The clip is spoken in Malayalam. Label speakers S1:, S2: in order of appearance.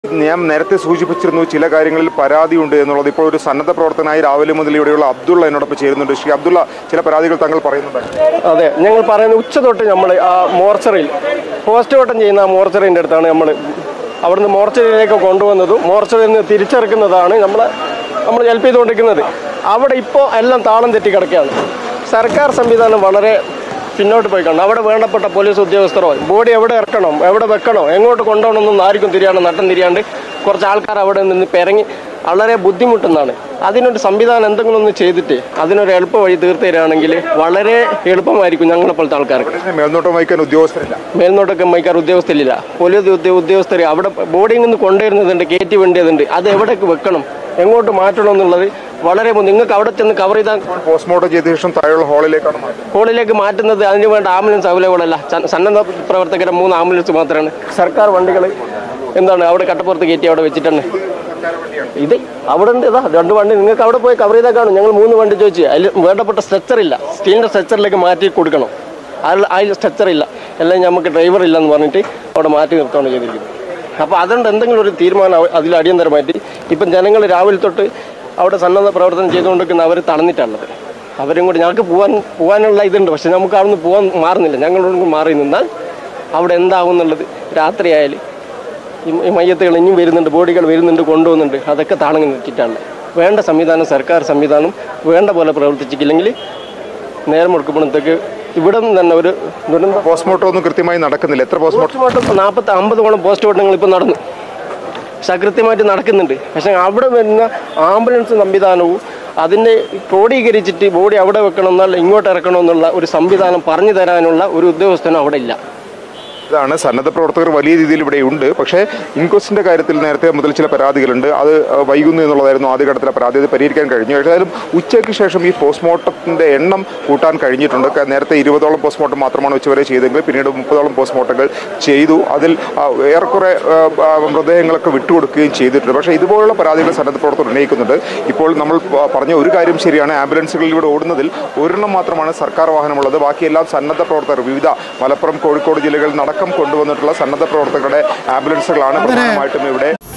S1: ഞാൻ നേരത്തെ സൂചിപ്പിച്ചിരുന്നു ചില കാര്യങ്ങളിൽ പരാതിയുണ്ട് എന്നുള്ളത്. ഇപ്പോൾ ഒരു സന്നദ്ധ പ്രവർത്തകനായി രാവിലെ മുതൽ ഇവിടെയുള്ള അബ്ദുള്ള എന്നോടൊപ്പം ചേരുന്നുണ്ട്. ശ്രീ അബ്ദുള്ള, ചില പരാതികൾ താങ്കൾ പറയുന്നുണ്ട്.
S2: അതെ, ഞങ്ങൾ പറയുന്നത് ഉച്ച തൊട്ട് നമ്മൾ ആ മോർച്ചറിയിൽ പോസ്റ്റ്മോർട്ടം ചെയ്യുന്ന ആ മോർച്ചറിൻ്റെ അടുത്താണ് നമ്മൾ അവിടുന്ന് മോർച്ചറിയിലേക്ക് കൊണ്ടുവന്നതും മോർച്ചറിയിൽ നിന്ന് തിരിച്ചിറക്കുന്നതാണ് നമ്മൾ ഹെൽപ്പ് ചെയ്തുകൊണ്ടിരിക്കുന്നത്. അവിടെ ഇപ്പോൾ എല്ലാം താളം തെറ്റി കിടക്കുകയാണ്. സർക്കാർ സംവിധാനം വളരെ പിന്നോട്ട് പോയി കാണും. അവിടെ വേണ്ടപ്പെട്ട പോലീസ് ഉദ്യോഗസ്ഥരോ ബോഡി എവിടെ ഇറക്കണം, എവിടെ വെക്കണോ, എങ്ങോട്ട് കൊണ്ടുപോകണമെന്നൊന്നും ആർക്കും തിരിയാണ്ട് നട്ടം തിരിയാണ്ട് കുറച്ച് ആൾക്കാർ അവിടെ നിന്ന് പിറങ്ങി വളരെ ബുദ്ധിമുട്ടുന്നതാണ്. അതിനൊരു സംവിധാനം എന്തെങ്കിലും ഒന്ന് ചെയ്തിട്ട് അതിനൊരു എളുപ്പ വഴി തീർത്ത് തരികയാണെങ്കിൽ വളരെ എളുപ്പമായിരിക്കും ഞങ്ങളെപ്പോലത്തെ ആൾക്കാർക്ക്.
S1: മേൽനോട്ടം വഹിക്കാൻ ഉദ്യോഗസ്ഥരില്ല,
S2: മേൽനോട്ടൊക്കെ വഹിക്കാൻ ഉദ്യോഗസ്ഥരില്ല. പോലീസ് ഉദ്യോഗസ്ഥർ അവിടെ ബോഡിയിൽ നിന്ന് കൊണ്ടുവരുന്നതുണ്ട്, കയറ്റി വേണ്ടിയതുണ്ട്. അത് എവിടേക്ക് വെക്കണം, എങ്ങോട്ട് മാറ്റണം എന്നുള്ളത് വളരെ നിങ്ങൾക്ക് അവിടെ ചെന്ന് കവർ ചെയ്താൽ
S1: പോസ്റ്റ്മോർട്ടം ചെയ്ത ശേഷം താഴെയുള്ള
S2: ഹോളിലേക്ക് മാറ്റുന്നത്. അതിന് വേണ്ട ആംബുലൻസ് അവൈലബിൾ അല്ല. സന്നദ്ധ പ്രവർത്തകരുടെ 3 ആംബുലൻസ് മാത്രമാണ്. സർക്കാർ വണ്ടികൾ എന്താണ് അവിടെ കട്ടപ്പുറത്ത് കയറ്റി അവിടെ വെച്ചിട്ടാണ്. ഇത് അവിടെ ഉണ്ട്. ഇതാ 2 വണ്ടി നിങ്ങൾക്ക് അവിടെ പോയി കവർ ചെയ്താൽ കാണും. ഞങ്ങൾ 3 വണ്ടി ചോദിച്ചു. അതിൽ വേണ്ടപ്പെട്ട സ്ട്രെച്ചർ ഇല്ല. സ്റ്റീലിൻ്റെ സ്ട്രെച്ചറിലേക്ക് മാറ്റി കൊടുക്കണം. അതിൽ സ്ട്രെച്ചർ ഇല്ല. എല്ലാം നമുക്ക് ഡ്രൈവർ ഇല്ലെന്ന് പറഞ്ഞിട്ട് അവിടെ മാറ്റി നിർത്തുകയാണ് ചെയ്തിരിക്കുന്നത്. അപ്പോൾ അതുകൊണ്ട് എന്തെങ്കിലും ഒരു തീരുമാനം അതിൽ അടിയന്തരമായിട്ട് ഇപ്പം ജനങ്ങൾ രാവിലെ തൊട്ട് അവിടെ സന്നദ്ധ പ്രവർത്തനം ചെയ്തുകൊണ്ടിരിക്കുന്ന അവർ തടഞ്ഞിട്ടുള്ളത്. അവരും കൂടി ഞങ്ങൾക്ക് പോകാനുള്ള ഇതുണ്ട്. പക്ഷെ നമുക്ക് അവിടുന്ന് പോകാൻ മാറുന്നില്ല. ഞങ്ങളോട് മാറി നിന്നാൽ അവിടെ എന്താകും എന്നുള്ളത് രാത്രിയായാൽ ഈ മയ്യത്തുകൾ ഇനിയും വരുന്നുണ്ട്, ബോഡികൾ വരുന്നുണ്ട്, കൊണ്ടുപോകുന്നുണ്ട്. അതൊക്കെ താണങ്ങി നിർത്തിയിട്ടാണ്. വേണ്ട സംവിധാനം സർക്കാർ സംവിധാനം വേണ്ട പോലെ പ്രവർത്തിച്ചിട്ടില്ലെങ്കിൽ നേരം മുടക്കപ്പെടുന്നതൊക്കെ ഇവിടെ നിന്ന് തന്നെ ഒരു ദുരന്തം.
S1: പോസ്റ്റ്മോർട്ടം ഒന്നും കൃത്യമായി നടക്കുന്നില്ല. എത്ര
S2: പോസ്റ്റ്മോർട്ടം 40-50 പോസ്റ്റ്മോർട്ടങ്ങൾ ഇപ്പോൾ നടന്നു. പക്ഷെ കൃത്യമായിട്ട് നടക്കുന്നുണ്ട്. പക്ഷേ അവിടെ വരുന്ന ആംബുലൻസ് സംവിധാനവും അതിനെ ക്രോഡീകരിച്ചിട്ട് ബോഡി അവിടെ വെക്കണം എന്നാൽ ഇങ്ങോട്ട് ഇറക്കണമെന്നുള്ള ഒരു സംവിധാനം പറഞ്ഞു തരാനുള്ള ഒരു ഉദ്യോഗസ്ഥനും അവിടെ ഇല്ല.
S1: ഇതാണ് സന്നദ്ധ പ്രവർത്തകർ വലിയ രീതിയിൽ ഇവിടെ ഉണ്ട്. പക്ഷേ ഇൻക്വസ്റ്റിന്റെ കാര്യത്തിൽ നേരത്തെ മുതൽ ചില പരാതികളുണ്ട്. അത് വൈകുന്നു എന്നുള്ളതായിരുന്നു ആദ്യഘട്ടത്തിലെ പരാതി. അത് പരിഹരിക്കാൻ കഴിഞ്ഞു. ഏതായാലും ഉച്ചയ്ക്ക് ശേഷം ഈ പോസ്റ്റ്മോർട്ടത്തിന്റെ എണ്ണം കൂട്ടാൻ കഴിഞ്ഞിട്ടുണ്ട്. നേരത്തെ 20ഓളം പോസ്റ്റ്മോർട്ടം മാത്രമാണ് ഉച്ചവരെ ചെയ്തെങ്കിൽ പിന്നീട് 30ഓളം പോസ്റ്റ്മോർട്ടങ്ങൾ ചെയ്തു. അതിൽ ഏറെക്കുറെ മൃതദേഹങ്ങളൊക്കെ വിട്ടുകൊടുക്കുകയും ചെയ്തിട്ടുണ്ട്. പക്ഷേ ഇതുപോലുള്ള പരാതികൾ സന്നദ്ധ പ്രവർത്തകർ ഉന്നയിക്കുന്നുണ്ട്. ഇപ്പോൾ നമ്മൾ പറഞ്ഞ ഒരു കാര്യം ശരിയാണ്. ആംബുലൻസുകളിലൂടെ ഓടുന്നതിൽ 1 മാത്രമാണ് സർക്കാർ വാഹനമുള്ളത്. ബാക്കിയെല്ലാം സന്നദ്ധ പ്രവർത്തകർ വിവിധ മലപ്പുറം, കോഴിക്കോട് ജില്ലകളിൽ കൊണ്ടുവന്നിട്ടുള്ള സന്നദ്ധ പ്രവർത്തകരുടെ ആംബുലൻസുകളാണ് പ്രധാനമായിട്ടും ഇവിടെ